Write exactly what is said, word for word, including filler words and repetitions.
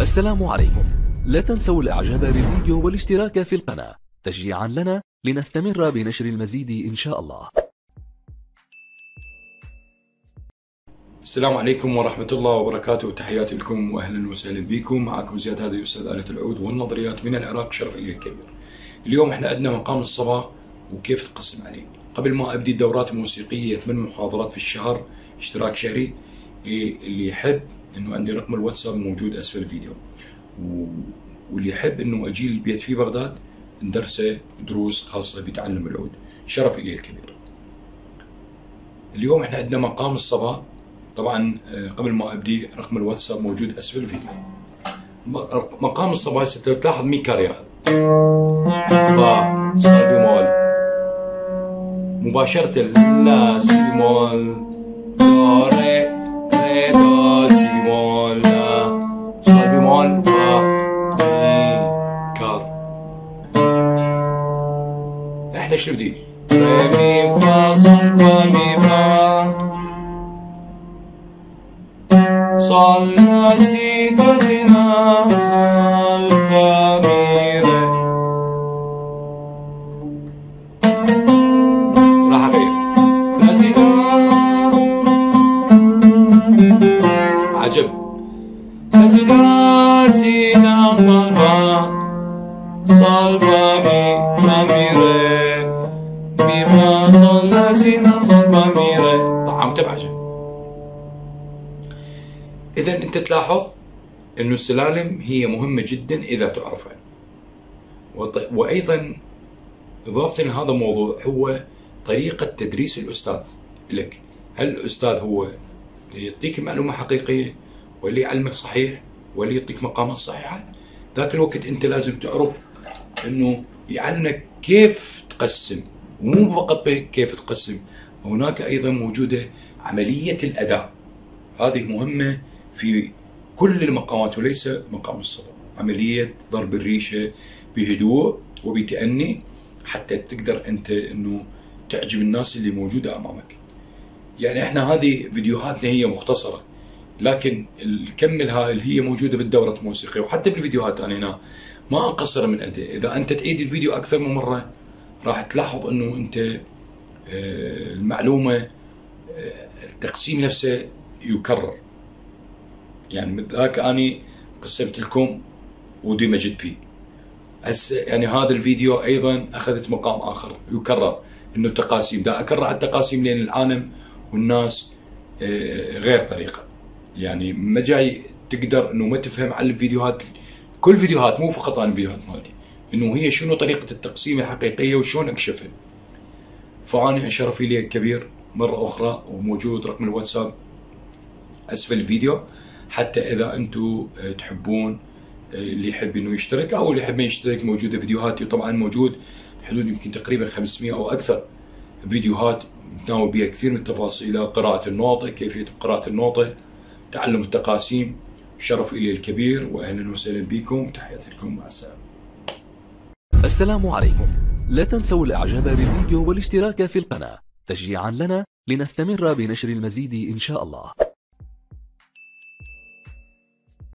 السلام عليكم. لا تنسوا الاعجاب بالفيديو والاشتراك في القناة تشجيعا لنا لنستمر بنشر المزيد ان شاء الله. السلام عليكم ورحمة الله وبركاته، تحياتي لكم واهلا وسهلا بكم. معكم زياد، هذا استاذ آلة العود والنظريات من العراق، شرف لي الكبير. اليوم احنا عندنا مقام الصبا وكيف تقسم عليه. قبل ما ابدي الدورات الموسيقية ثمان محاضرات في الشهر، اشتراك شهري. اللي يحب انه عندي رقم الواتساب موجود اسفل الفيديو، واللي يحب انه اجي البيت في بغداد ندرسه دروس خاصة بتعلم العود، شرف لي الكبير. اليوم احنا عندنا مقام الصبا. طبعا قبل ما ابدي رقم الواتساب موجود اسفل الفيديو. مقام الصبا هسه تلاحظ مي كار ياخذ فا صار بيمول مباشرة، لا سي بيمول دو ري ري دو سي بيمول لا صار بيمول فا مي كار. احنا شو بدي؟ ري مي فا صل فا مي فا صل لا سي دو سي لا صل فا مي ري. راح اغير لا سي دو عجب لا سي دو سي لا صل فا صل فا مي فا مي ري مي فا صل لا سي لا صل فا مي ري. طبعا متابع عجب. إذا أنت تلاحظ أنه السلالم هي مهمة جدا إذا تعرفها. وأيضا إضافة لهذا الموضوع هو طريقة تدريس الأستاذ لك. هل الأستاذ هو يعطيك معلومة حقيقية ولا يعلمك صحيح ولا يعطيك مقامات صحيحة؟ ذاك الوقت أنت لازم تعرف أنه يعلمك كيف تقسم، ومو فقط كيف تقسم، هناك أيضا موجودة عملية الأداء. هذه مهمة في كل المقامات وليس مقام الصبا. عملية ضرب الريشة بهدوء وبتأني حتى تقدر أنت أنه تعجب الناس اللي موجودة أمامك. يعني احنا هذه فيديوهاتنا هي مختصرة، لكن الكمل هاي اللي هي موجودة بالدورة الموسيقية وحتى بالفيديوهات أنا هنا ما أقصر من أداء. إذا أنت تعيد الفيديو أكثر من مرة راح تلاحظ أنه أنت المعلومة التقسيم نفسه يكرر. يعني من ذاك اني قسمت لكم ودمجت فيه. هسه يعني هذا الفيديو ايضا اخذت مقام اخر يكرر، انه التقاسيم دا اكرر على التقاسيم لان العالم والناس غير طريقه. يعني ما جاي تقدر انه ما تفهم على الفيديوهات، كل فيديوهات مو فقط عن الفيديوهات مالتي، انه هي شنو طريقه التقسيم الحقيقيه وشلون اكشفها. فاني شرف لي الكبير مره اخرى، وموجود رقم الواتساب اسفل الفيديو، حتى اذا انتم تحبون اللي يحب انه يشترك او اللي يحب ما يشترك. موجوده فيديوهاتي طبعا موجود بحدود يمكن تقريبا خمسمئة او اكثر فيديوهات نتناول بها كثير من التفاصيل، قراءه النوطه، كيفيه قراءه النوطه، تعلم التقاسيم. شرف الي الكبير واهلا وسهلا بكم، تحياتي لكم، مع السلامه. السلام عليكم. لا تنسوا الاعجاب بالفيديو والاشتراك في القناة تشجيعا لنا لنستمر بنشر المزيد ان شاء الله.